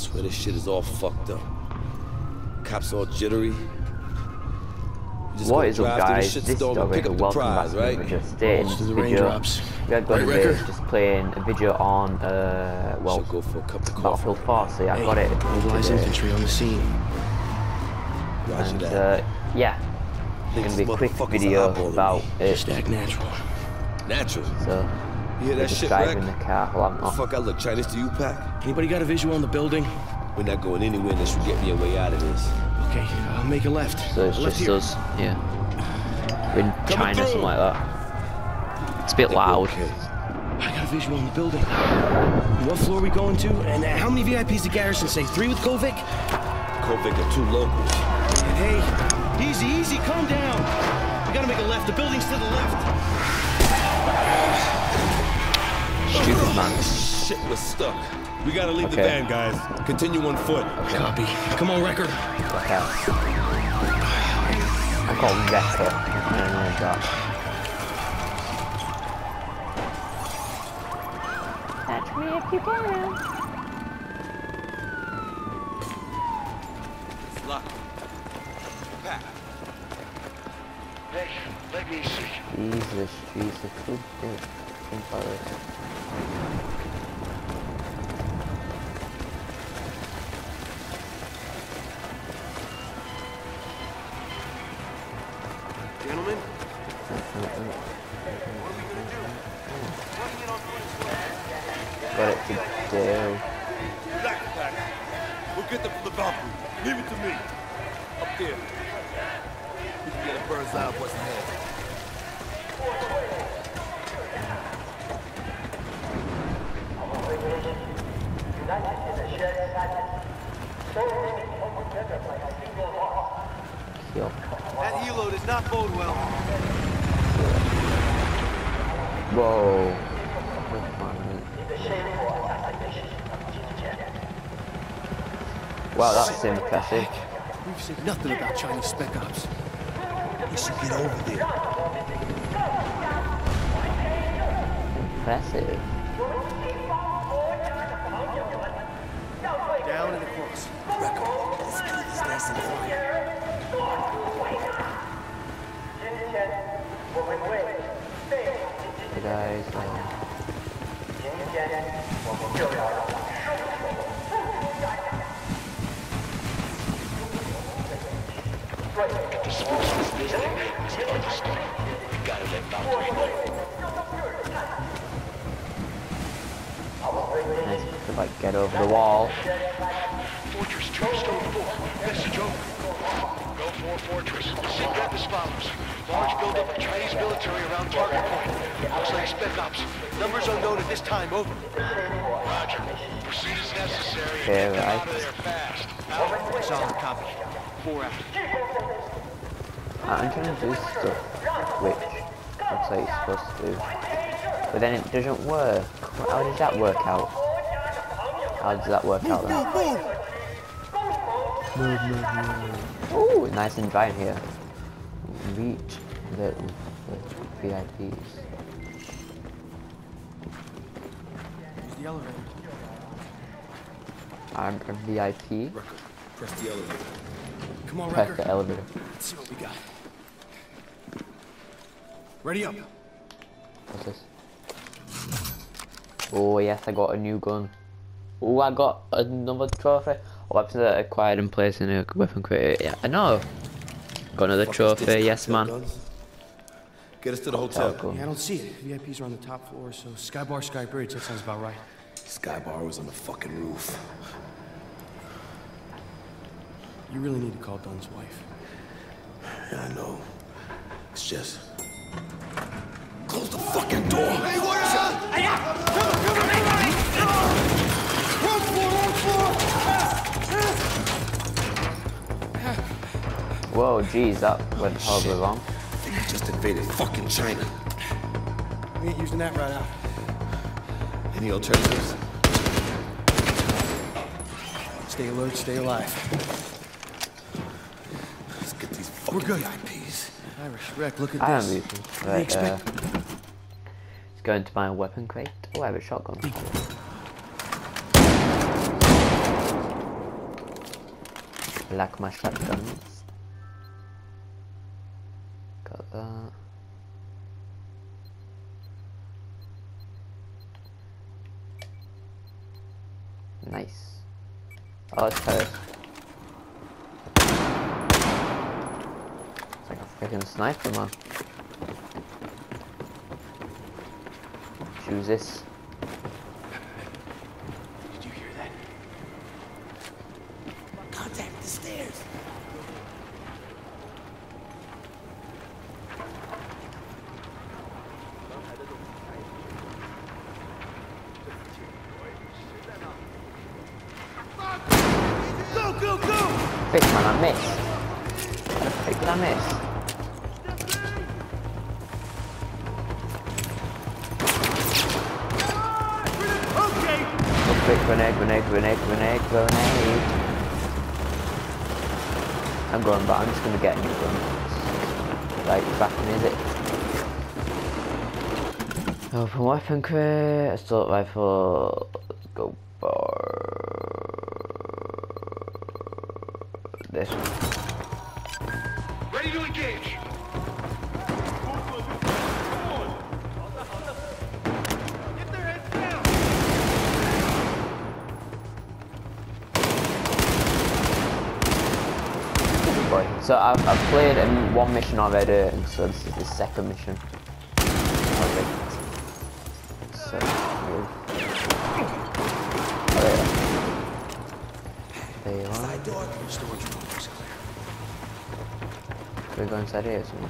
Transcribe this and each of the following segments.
swear this shit is all fucked up. Cops all jittery. What is up, guys? This is TheDogWarrior. Welcome back to the video. Today in this video, we are going to be just playing a video on, well, Battlefield 4. So yeah, I got it. Mobilize infantry on the scene. And yeah, it's going to be a quick video about it. Just act natural. Natural? So, yeah, that just shit driving the car. Well, I'm not. Fuck, I look Chinese to you, Pac? Anybody got a visual on the building? We're not going anywhere unless you get me a way out of this. Okay, I'll make a left. So it's just us, yeah. We're in China, something like that. It's a bit loud. Okay. I got a visual on the building. What floor are we going to? And how many VIPs did Garrison say? 3 with Kovic? Kovic and 2 locals. Hey, easy, easy, calm down. We gotta make a left. The building's to the left. Stupid man. Shit, we're stuck. We gotta leave the van, guys. Continue on foot. Copy. Come on, Wrecker. Okay. I call him Wrecker. I don't know that. Catch me if you can. It's locked. Pack. Hey, let me see. Jesus, good thing. Gentlemen? Got it to do. Back. We'll get them from the balcony. Leave it to me. Up there. We can get a bird's eye of what's ahead. That helo does not bode well. Whoa. Wow, that's impressive. We've said nothing about Chinese spec ops. We should get over there. Impressive. Down and across. Wrecker, let's keep this nice and quiet. Hey guys, nice to like get over the wall. Fortress 2, Stone 4. Message over. Go 4 Fortress. The SIGINT as follows. Large buildup of Chinese military around target point. Looks like spec ops. Numbers unknown at this time. Over. Roger. Proceed as necessary. Okay, Get them right. out of there fast. Solid copy. 4 out. I'm trying to do stuff which looks like it's supposed to do, but then it doesn't work. How does that work out? How does that work out then? Ooh, nice and dry in here. Reach the VIPs. Use the elevator. I'm a VIP. Wrecker, press the elevator. Come on, Press Wrecker. the elevator. Let's see what we got. Ready up. What's this? Oh yes, I got a new gun. Oh, I got another trophy. Weapons that are acquired and placed in a weapon crate. Yeah, I know. Got another trophy. Yes, man. Get us to the hotel. Yeah, I don't see it. VIPs are on the top floor, so Sky Bar, Sky Bridge. That sounds about right. Sky Bar was on the fucking roof. You really need to call Dunn's wife. Yeah, I know. It's just... Close the fucking door! Hey, what is it? Whoa, geez, that went horribly wrong. They just invaded fucking China. We ain't using that right now. Any alternatives? Stay alert, stay alive. Let's get these fucking VIPs. Irish, Wreck, look at I am this. using. What do you Right, expect? let's go into my weapon crate. Oh, I have a shotgun. like my shotguns. Got that. Nice. Oh, it's close. It's like a freaking sniper, man. Choose this. Did you hear that? Contact the stairs. Go, go, go! Frick, man, I missed. How the frick did I miss? Okay. Oh, quick, grenade. I'm going back, I'm just gonna get a new gun. Like, back in, is it? Open weapon crate, assault rifle, go for this one. Ready to engage. Get their heads down. So I've played one mission already, and so this is the second mission. Okay. So move. Oh, there you are. Side door. We go inside here, so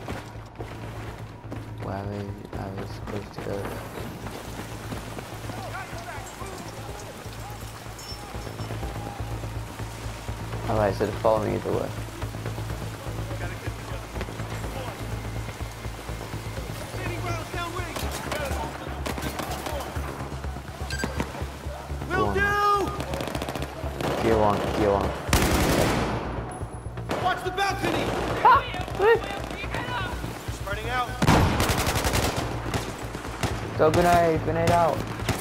where are we supposed to go? Alright, so they follow me either way. Will do! Gear one. Watch the balcony! Spreading out. Go grenade out.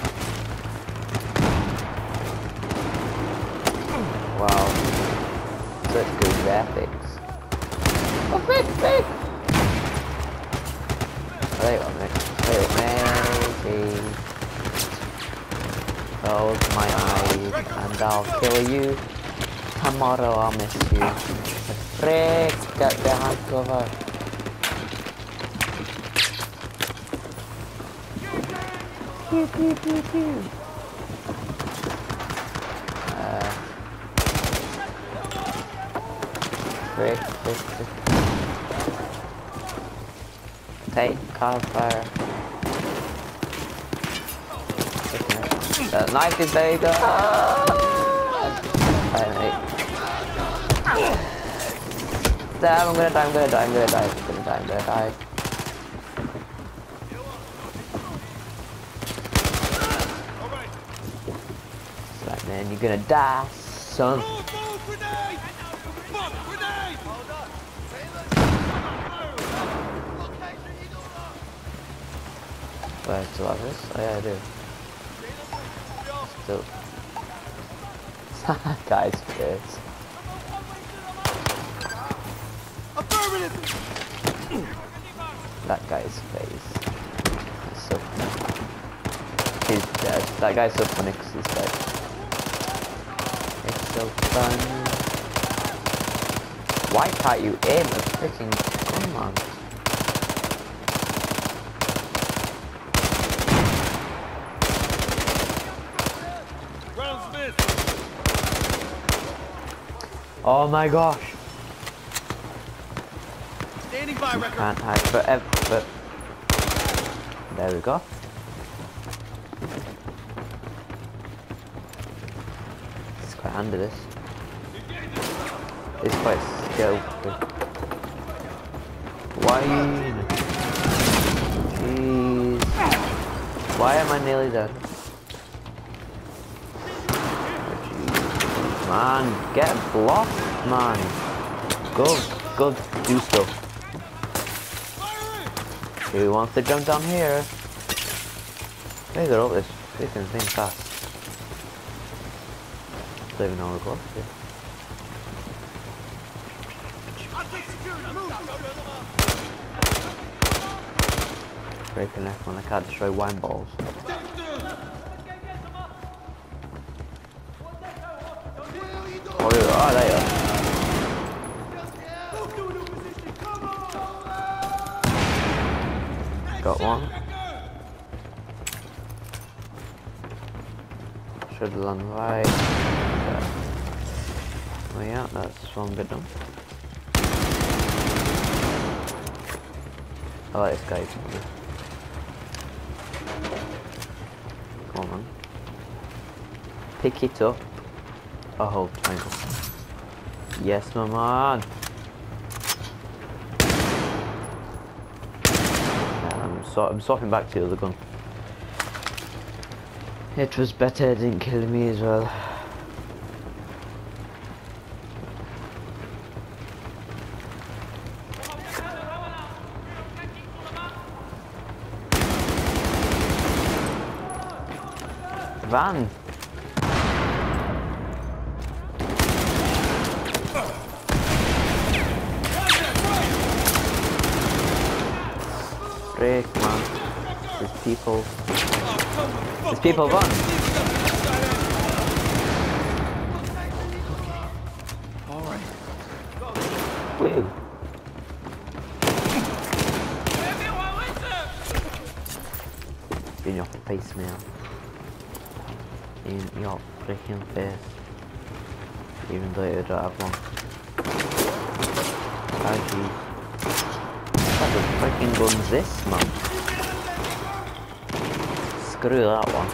Wow. Such good graphics. Oh, quick! Wait on me. Close my eyes and I'll kill you. Tomorrow I'll miss you. Frick! Get behind cover. Pew. Frick. Take cover. That knife is there, you go. Alright, mate. Damn, I'm gonna die. Right, man, you're gonna die, son. Grenade! Fuck, grenade! Do I still have this? Oh yeah, I do. Still. Guy's face. Affirmative! That guy's face. That's so funny. He's dead. That guy's so funny because he's dead. It's so fun. Why can't you aim a freaking gun, man? Oh my gosh! Standing by, Wrecker. Can't hide forever, but there we go. It's quite handy, this. It's quite skillful. Why? Jeez. Why am I nearly dead? Man, get blocked, man. Go do stuff. Who wants to jump down here? They got all this freaking thing fast. Don't even know where to go. Breaking left when I can't destroy wine balls. Oh, there you are. Got one. Should land right there. Oh yeah, that's one bit done. I like this guy. Come on, man. Pick it up. Oh, hold triangle. Yes, my man. I'm swapping back to the other gun. It was better it didn't kill me as well. Van! Break, man. There's people. There's people, Van! Alright. Woo! In your face, man. In your freaking face. Even though you don't have one. Oh jeez. What the freaking gun's this, man? Screw that one.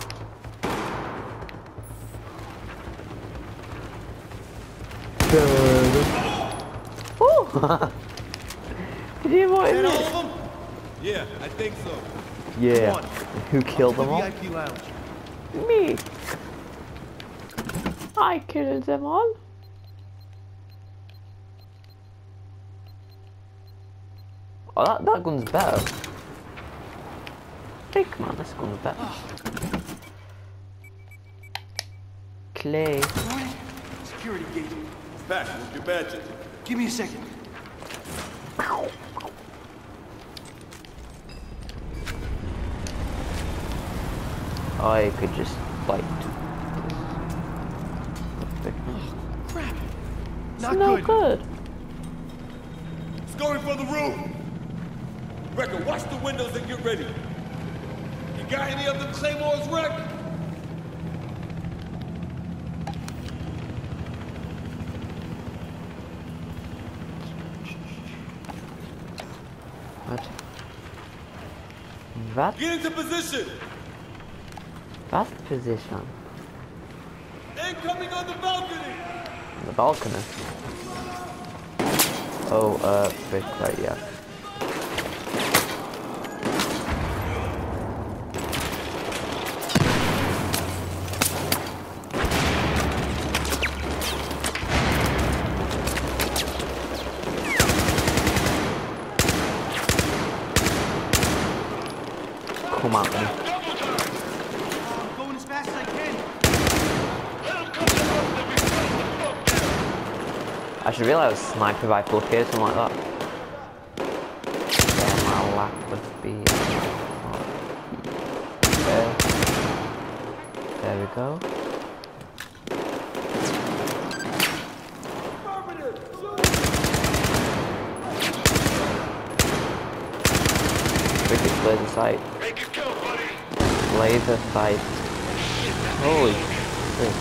Woo! Did you want All of them? Yeah, I think so. Yeah. Who killed them all? VIP lounge. Me. I killed them all. Oh, that gun's better. Frick, man, this gun's better. Clay. Security gate. Back with your badges. Give me a second. I could just like. Crap. Not no good. It's going for the roof. Wrecker, watch the windows and get ready. You got any other claymores, Wreck? What? What? Get into position. What position? Incoming on the balcony. The balcony. Oh, frick, right, yeah. Come on, man. I'm going as fast as I can. I should realize sniper rifle here, something like that. Yeah, my lack of speed. There we go. Wicked laser sight. Make it go, buddy. Laser sight. Holy shit.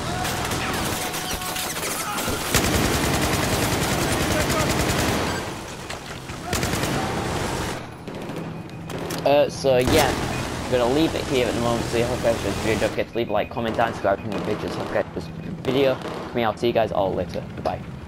So yeah, I'm gonna leave it here at the moment. So I hope you guys enjoyed this video. Don't forget to leave a like, comment, and subscribe to new videos. Hope you guys enjoyed this video. Me, I'll see you guys all later. Goodbye.